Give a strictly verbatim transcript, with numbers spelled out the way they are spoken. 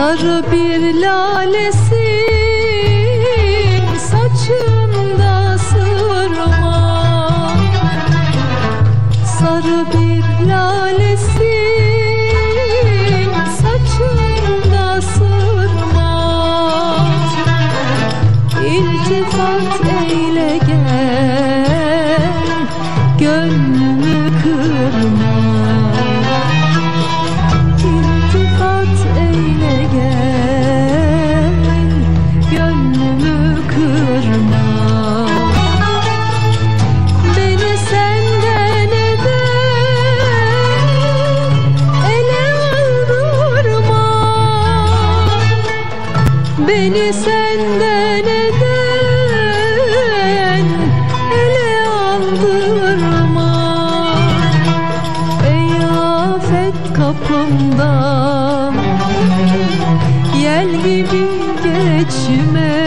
Sarı bir lalesin saçında sırma, sarı bir lalesin saçında sırma. İltifat eyle gel, gönlümü kırma. İltifat eyle gel, gönlümü kırma. Beni senden eden ele aldırma. Beni senden eden ele aldırma. Ey afet kapımdan yel gibi geçme.